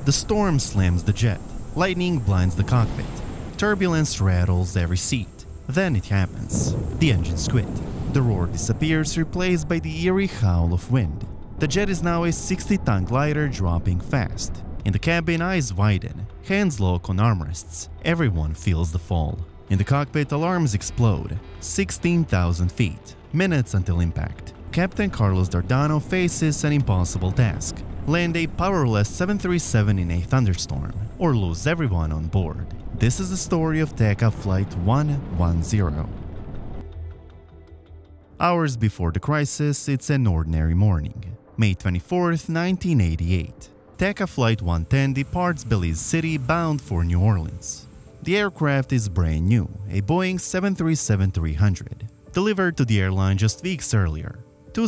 The storm slams the jet, lightning blinds the cockpit, turbulence rattles every seat. Then it happens. The engines quit. The roar disappears, replaced by the eerie howl of wind. The jet is now a 60-ton glider dropping fast. In the cabin, eyes widen, hands lock on armrests. Everyone feels the fall. In the cockpit, alarms explode. 16,000 feet. Minutes until impact. Captain Carlos Dárdano faces an impossible task. Land a powerless 737 in a thunderstorm, or lose everyone on board. This is the story of TACA Flight 110. Hours before the crisis, it's an ordinary morning. May 24, 1988. TACA Flight 110 departs Belize City bound for New Orleans. The aircraft is brand new, a Boeing 737-300, delivered to the airline just weeks earlier. Two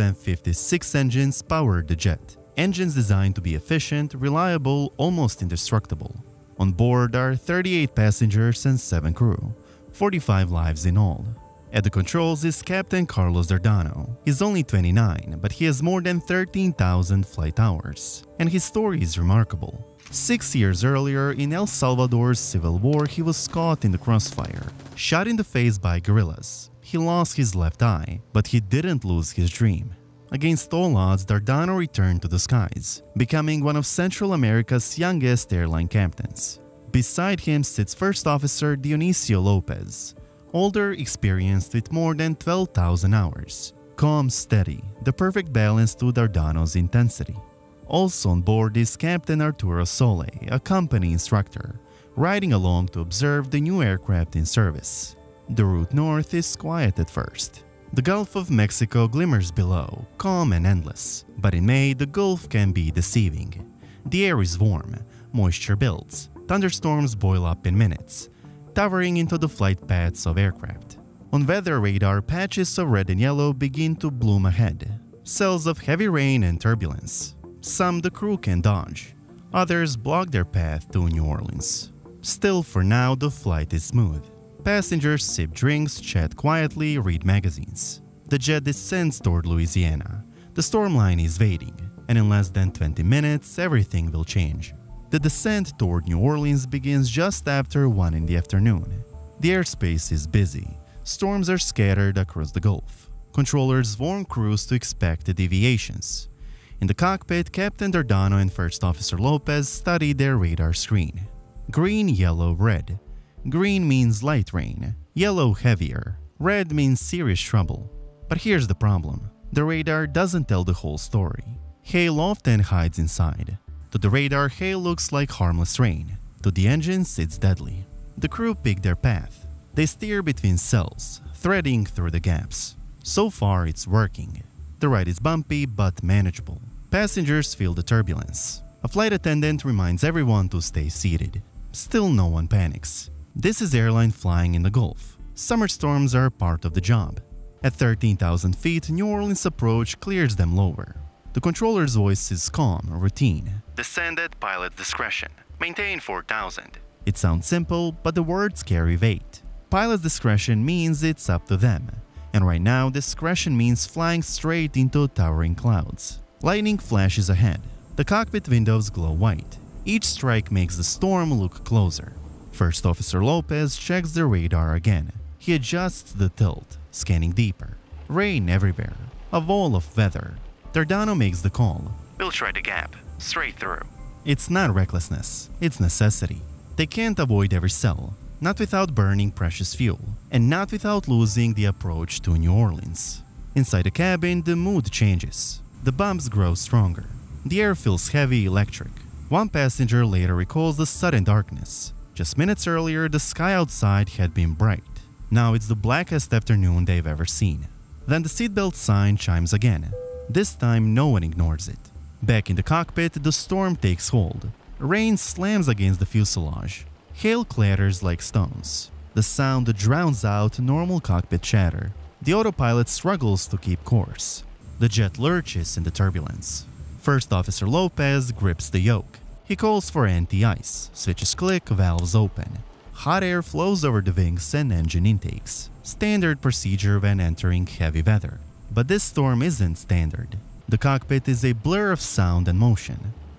CFM56 engines powered the jet. Engines designed to be efficient, reliable, almost indestructible. On board are 38 passengers and 7 crew, 45 lives in all. At the controls is Captain Carlos Dárdano. He's only 29, but he has more than 13,000 flight hours. And his story is remarkable. 6 years earlier, in El Salvador's civil war, he was caught in the crossfire, shot in the face by guerrillas. He lost his left eye, but he didn't lose his dream. Against all odds, Dárdano returned to the skies, becoming one of Central America's youngest airline captains. Beside him sits First Officer Dionisio Lopez, older, experienced with more than 12,000 hours. Calm, steady, the perfect balance to Dárdano's intensity. Also on board is Captain Arturo Sole, a company instructor, riding along to observe the new aircraft in service. The route north is quiet at first. The Gulf of Mexico glimmers below, calm and endless. But in May, the Gulf can be deceiving. The air is warm, moisture builds, thunderstorms boil up in minutes, towering into the flight paths of aircraft. On weather radar, patches of red and yellow begin to bloom ahead, cells of heavy rain and turbulence. Some the crew can dodge, others block their path to New Orleans. Still, for now, the flight is smooth. Passengers sip drinks, chat quietly, read magazines. The jet descends toward Louisiana. The storm line is waiting, and in less than 20 minutes, everything will change. The descent toward New Orleans begins just after 1 in the afternoon. The airspace is busy. Storms are scattered across the Gulf. Controllers warn crews to expect deviations. In the cockpit, Captain Dárdano and First Officer Lopez study their radar screen. Green, yellow, red. Green means light rain, yellow heavier, red means serious trouble. But here's the problem. The radar doesn't tell the whole story. Hail often hides inside. To the radar, hail looks like harmless rain. To the engines, it's deadly. The crew pick their path. They steer between cells, threading through the gaps. So far, it's working. The ride is bumpy but manageable. Passengers feel the turbulence. A flight attendant reminds everyone to stay seated. Still, no one panics. This is airline flying in the Gulf. Summer storms are part of the job. At 13,000 feet, New Orleans approach clears them lower. The controller's voice is calm, routine. Descend at pilot's discretion. Maintain 4,000. It sounds simple, but the words carry weight. Pilot's discretion means it's up to them. And right now, discretion means flying straight into towering clouds. Lightning flashes ahead. The cockpit windows glow white. Each strike makes the storm look closer. First Officer Lopez checks the radar again. He adjusts the tilt, scanning deeper. Rain everywhere. A wall of weather. Dárdano makes the call. We'll try the gap. Straight through. It's not recklessness. It's necessity. They can't avoid every cell. Not without burning precious fuel. And not without losing the approach to New Orleans. Inside the cabin, the mood changes. The bumps grow stronger. The air feels heavy, electric. One passenger later recalls the sudden darkness. Just minutes earlier, the sky outside had been bright. Now it's the blackest afternoon they've ever seen. Then the seatbelt sign chimes again. This time, no one ignores it. Back in the cockpit, the storm takes hold. Rain slams against the fuselage. Hail clatters like stones. The sound drowns out normal cockpit chatter. The autopilot struggles to keep course. The jet lurches in the turbulence. First Officer Lopez grips the yoke. He calls for anti-ice, switches click, valves open. Hot air flows over the wings and engine intakes. Standard procedure when entering heavy weather. But this storm isn't standard. The cockpit is a blur of sound and motion.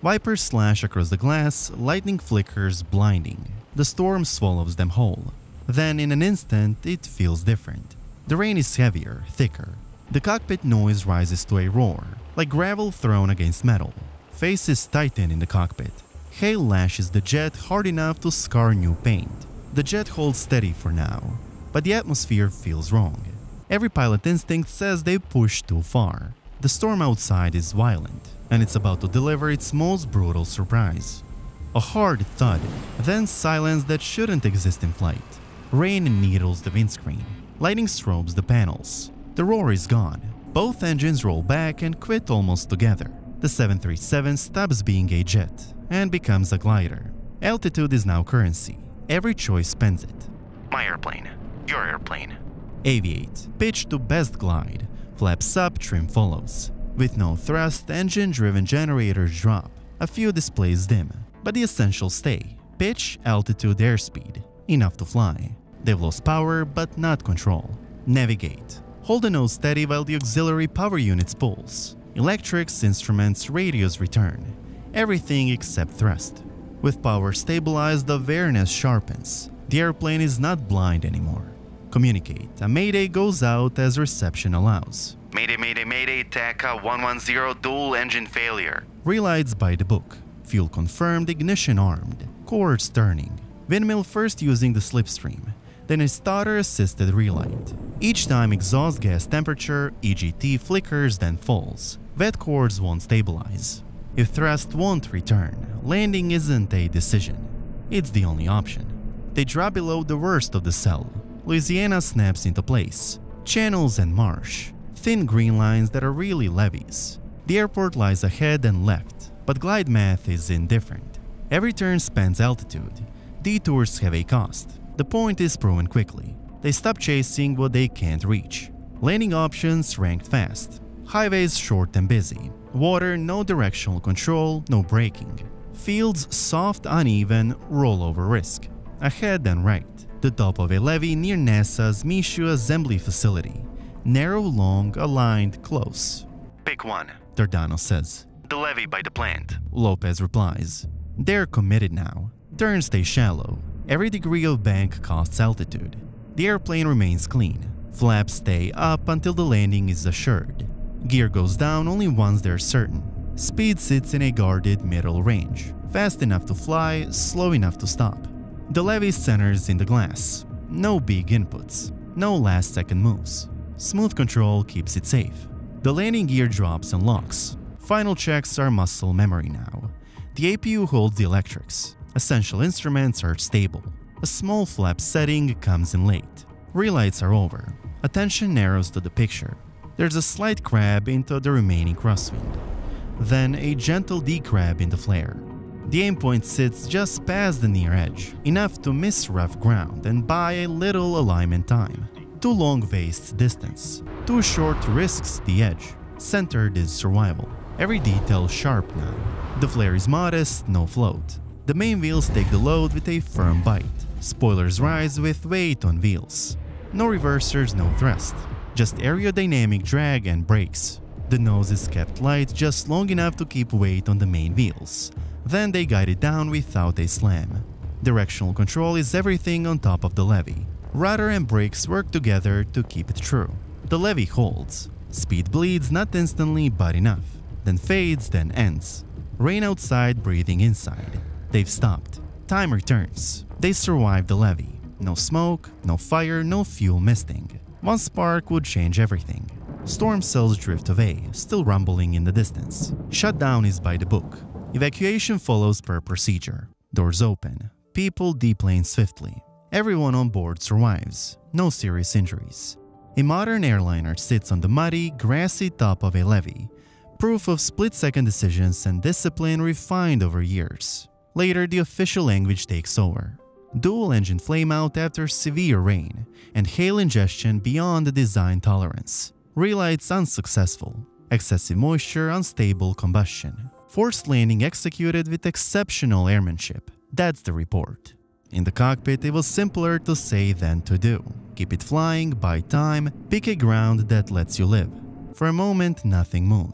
Wipers slash across the glass, lightning flickers blinding. The storm swallows them whole. Then in an instant, it feels different. The rain is heavier, thicker. The cockpit noise rises to a roar, like gravel thrown against metal. Faces tighten in the cockpit. Hail lashes the jet hard enough to scar new paint. The jet holds steady for now, but the atmosphere feels wrong. Every pilot instinct says they pushed too far. The storm outside is violent, and it's about to deliver its most brutal surprise. A hard thud, then silence that shouldn't exist in flight. Rain needles the windscreen. Lightning strobes the panels. The roar is gone. Both engines roll back and quit almost together. The 737 stops being a jet and becomes a glider. Altitude is now currency. Every choice spends it. My airplane. Your airplane. Aviate. Pitch to best glide. Flaps up, trim follows. With no thrust, engine-driven generators drop. A few displays dim, but the essentials stay. Pitch, altitude, airspeed. Enough to fly. They've lost power, but not control. Navigate. Hold the nose steady while the auxiliary power units pulse. Electrics, instruments, radios return. Everything except thrust. With power stabilized, the awareness sharpens. The airplane is not blind anymore. Communicate. A mayday goes out as reception allows. Mayday, mayday, mayday, TACA 110, dual engine failure. Relights by the book. Fuel confirmed, ignition armed. Cords turning. Windmill first using the slipstream, then a starter-assisted relight. Each time exhaust gas temperature, EGT, flickers, then falls. Wet cords won't stabilize. If thrust won't return, landing isn't a decision. It's the only option. They drop below the worst of the cell. Louisiana snaps into place. Channels and marsh. Thin green lines that are really levees. The airport lies ahead and left, but glide math is indifferent. Every turn spends altitude. Detours have a cost. The point is proven quickly. They stop chasing what they can't reach. Landing options ranked fast. Highways short and busy. Water, no directional control, no braking. Fields soft, uneven, rollover risk. Ahead and right. The top of a levee near NASA's Michoud assembly facility. Narrow, long, aligned, close. Pick one, Dárdano says. The levee by the plant, Lopez replies. They're committed now. Turns stay shallow. Every degree of bank costs altitude. The airplane remains clean. Flaps stay up until the landing is assured. Gear goes down only once they're certain. Speed sits in a guarded middle range. Fast enough to fly, slow enough to stop. The levee centers in the glass. No big inputs. No last-second moves. Smooth control keeps it safe. The landing gear drops and locks. Final checks are muscle memory now. The APU holds the electrics. Essential instruments are stable. A small flap setting comes in late. Relights are over. Attention narrows to the picture. There's a slight crab into the remaining crosswind. Then a gentle decrab in the flare. The aim point sits just past the near edge, enough to miss rough ground and buy a little alignment time. Too long wastes distance. Too short risks the edge. Centered is survival. Every detail sharp now. The flare is modest, no float. The main wheels take the load with a firm bite. Spoilers rise with weight on wheels. No reversers, no thrust. Just aerodynamic drag and brakes. The nose is kept light just long enough to keep weight on the main wheels. Then they guide it down without a slam. Directional control is everything on top of the levee. Rudder and brakes work together to keep it true. The levee holds. Speed bleeds not instantly but enough. Then fades, then ends. Rain outside, breathing inside. They've stopped. Time returns. They survived the levee. No smoke, no fire, no fuel misting. One spark would change everything. Storm cells drift away, still rumbling in the distance. Shutdown is by the book. Evacuation follows per procedure. Doors open. People deplane swiftly. Everyone on board survives. No serious injuries. A modern airliner sits on the muddy, grassy top of a levee. Proof of split-second decisions and discipline refined over years. Later, the official language takes over. Dual engine flameout after severe rain, and hail ingestion beyond the design tolerance. Relights unsuccessful. Excessive moisture, unstable combustion. Forced landing executed with exceptional airmanship. That's the report. In the cockpit, it was simpler to say than to do. Keep it flying, buy time, pick a ground that lets you live. For a moment, nothing moves.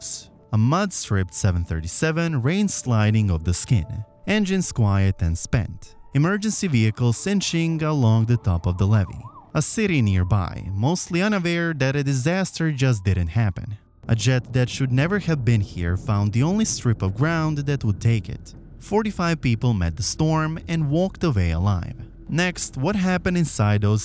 A mud-stripped 737 rain sliding off the skin, engines quiet and spent, emergency vehicles inching along the top of the levee. A city nearby, mostly unaware that a disaster just didn't happen. A jet that should never have been here found the only strip of ground that would take it. 45 people met the storm and walked away alive. Next, what happened inside those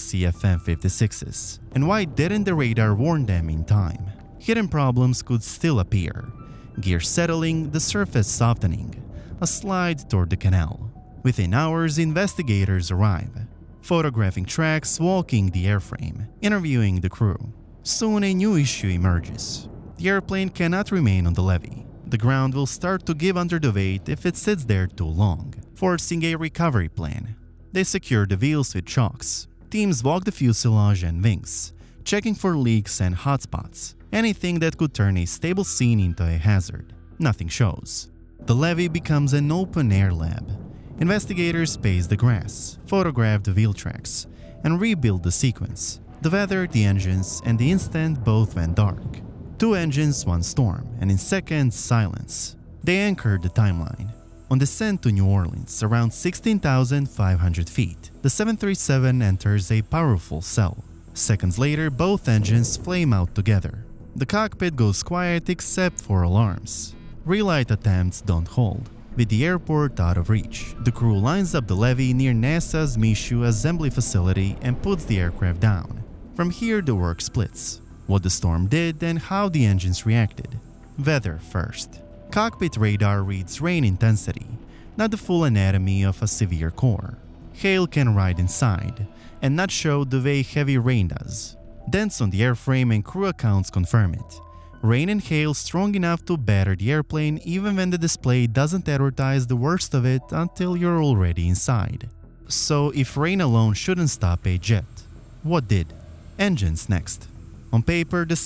CFM56s? And why didn't the radar warn them in time? Hidden problems could still appear. Gear settling, the surface softening, a slide toward the canal. Within hours, investigators arrive, photographing tracks, walking the airframe, interviewing the crew. Soon a new issue emerges. The airplane cannot remain on the levee. The ground will start to give under the weight if it sits there too long, forcing a recovery plan. They secure the wheels with chocks. Teams walk the fuselage and wings, checking for leaks and hotspots, anything that could turn a stable scene into a hazard. Nothing shows. The levee becomes an open-air lab. Investigators pace the grass, photograph the wheel tracks, and rebuild the sequence. The weather, the engines, and the instant both went dark. 2 engines, 1 storm, and in seconds, silence. They anchored the timeline. On descent to New Orleans, around 16,500 feet, the 737 enters a powerful cell. Seconds later, both engines flame out together. The cockpit goes quiet except for alarms. Relight attempts don't hold. With the airport out of reach, the crew lines up the levee near NASA's Michoud assembly facility and puts the aircraft down. From here, the work splits. What the storm did and how the engines reacted. Weather first. Cockpit radar reads rain intensity, not the full anatomy of a severe core. Hail can ride inside, and not show the way heavy rain does. Dents on the airframe and crew accounts confirm it. Rain and hail strong enough to batter the airplane even when the display doesn't advertise the worst of it until you're already inside. So if rain alone shouldn't stop a jet, what did? Engines next. On paper, the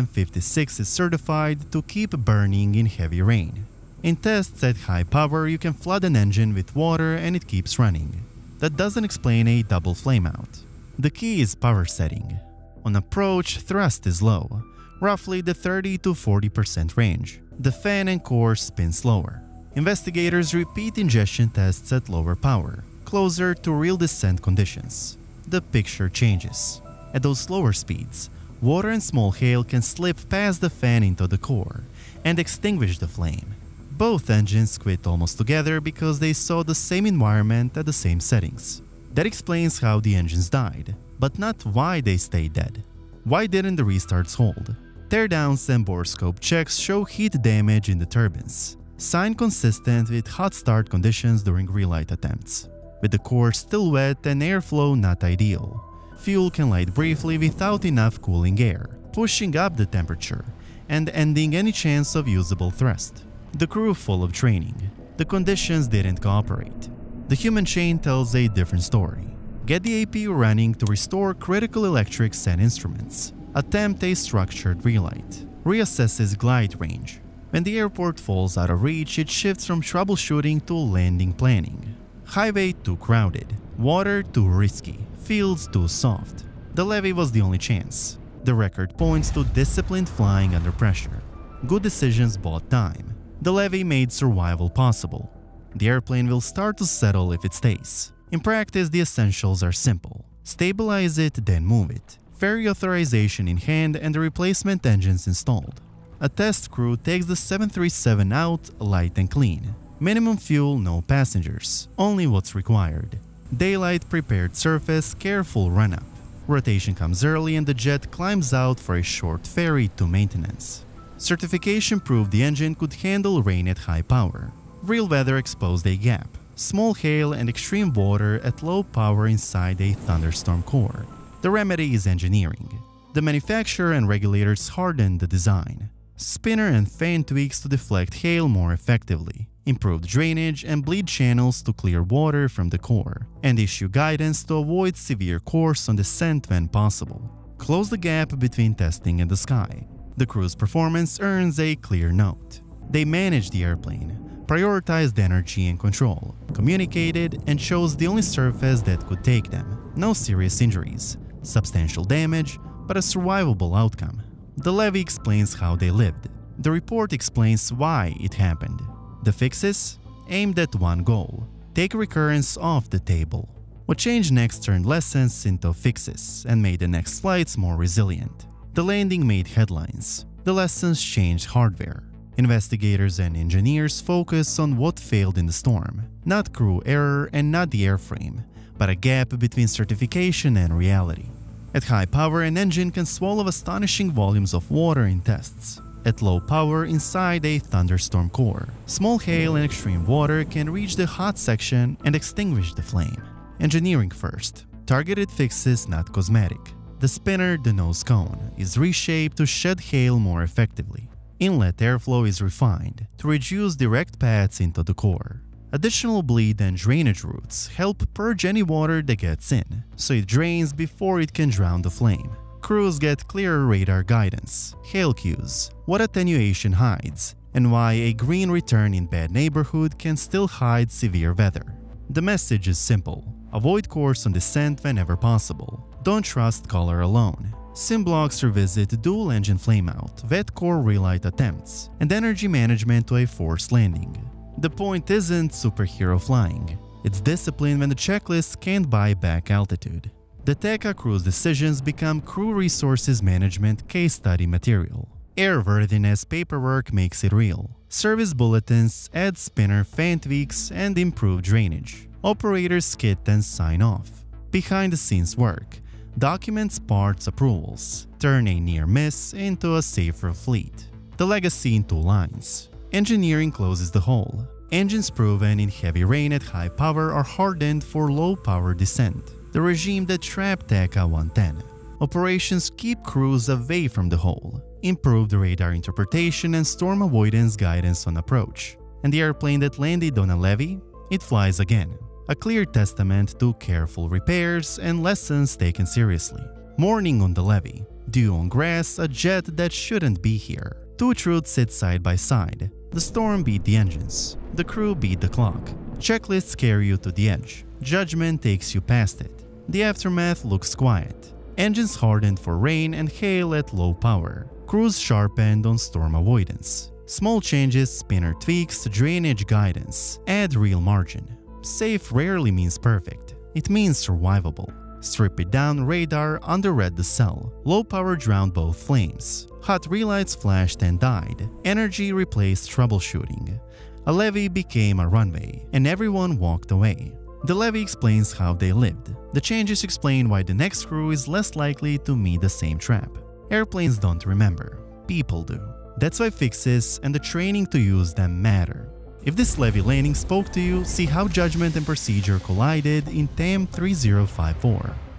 CFM56 is certified to keep burning in heavy rain. In tests at high power, you can flood an engine with water and it keeps running. That doesn't explain a double flameout. The key is power setting. On approach, thrust is low, roughly the 30 to 40% range. The fan and core spin slower. Investigators repeat ingestion tests at lower power, closer to real descent conditions. The picture changes. At those slower speeds, water and small hail can slip past the fan into the core and extinguish the flame. Both engines quit almost together because they saw the same environment at the same settings. That explains how the engines died, but not why they stayed dead. Why didn't the restarts hold? Teardowns and borescope checks show heat damage in the turbines, sign consistent with hot start conditions during relight attempts. With the core still wet and airflow not ideal, fuel can light briefly without enough cooling air, pushing up the temperature and ending any chance of usable thrust. The crew full of training. The conditions didn't cooperate. The human chain tells a different story. Get the APU running to restore critical electrics and instruments. Attempt a structured relight. Reassesses glide range. When the airport falls out of reach, it shifts from troubleshooting to landing planning. Highway too crowded. Water too risky. Fields too soft. The levee was the only chance. The record points to disciplined flying under pressure. Good decisions bought time. The levee made survival possible. The airplane will start to settle if it stays. In practice, the essentials are simple. Stabilize it, then move it. Ferry authorization in hand and the replacement engines installed. A test crew takes the 737 out light and clean. Minimum fuel, no passengers. Only what's required. Daylight prepared surface, careful run-up. Rotation comes early and the jet climbs out for a short ferry to maintenance. Certification proved the engine could handle rain at high power. Real weather exposed a gap. Small hail and extreme water at low power inside a thunderstorm core. The remedy is engineering. The manufacturer and regulators hardened the design. Spinner and fan tweaks to deflect hail more effectively. Improved drainage and bleed channels to clear water from the core. And issue guidance to avoid severe course on descent when possible. Close the gap between testing and the sky. The crew's performance earns a clear note. They managed the airplane, prioritized energy and control, communicated, and chose the only surface that could take them. No serious injuries, substantial damage, but a survivable outcome. The levee explains how they lived. The report explains why it happened. The fixes? Aimed at one goal: take recurrence off the table. What changed next turned lessons into fixes and made the next flights more resilient. The landing made headlines. The lessons changed hardware. Investigators and engineers focus on what failed in the storm, not crew error and not the airframe, but a gap between certification and reality. At high power, an engine can swallow astonishing volumes of water in tests. At low power, inside a thunderstorm core, small hail and extreme water can reach the hot section and extinguish the flame. Engineering first. Targeted fixes, not cosmetic. The spinner, the nose cone, is reshaped to shed hail more effectively. Inlet airflow is refined to reduce direct paths into the core. Additional bleed and drainage routes help purge any water that gets in, so it drains before it can drown the flame. Crews get clearer radar guidance, hail cues, what attenuation hides, and why a green return in bad neighborhood can still hide severe weather. The message is simple: avoid course on descent whenever possible. Don't trust color alone. Simblocks revisit dual engine flameout, wet core relight attempts, and energy management to a forced landing. The point isn't superhero flying. It's discipline when the checklist can't buy back altitude. The TACA crew's decisions become crew resources management case study material. Airworthiness paperwork makes it real. Service bulletins add spinner fan tweaks and improve drainage. Operators skit and sign off. Behind-the-scenes work documents parts approvals, turn a near miss into a safer fleet. The legacy in 2 lines. Engineering closes the hole. Engines proven in heavy rain at high power are hardened for low power descent. The regime that trapped TACA 110. Operations keep crews away from the hole. Improved radar interpretation and storm avoidance guidance on approach. And the airplane that landed on a levee? It flies again. A clear testament to careful repairs and lessons taken seriously. Morning on the levee. Dew on grass, a jet that shouldn't be here. 2 truths sit side by side. The storm beat the engines. The crew beat the clock. Checklists carry you to the edge. Judgment takes you past it. The aftermath looks quiet. Engines hardened for rain and hail at low power. Crews sharpened on storm avoidance. Small changes, spinner tweaks, drainage guidance add real margin. Safe rarely means perfect. It means survivable. Strip it down, radar underread the cell. Low power drowned both flames. Hot relights flashed and died. Energy replaced troubleshooting. A levee became a runway, and everyone walked away. The levee explains how they lived. The changes explain why the next crew is less likely to meet the same trap. Airplanes don't remember. People do. That's why fixes and the training to use them matter. If this levee landing spoke to you, see how judgment and procedure collided in TAM 3054.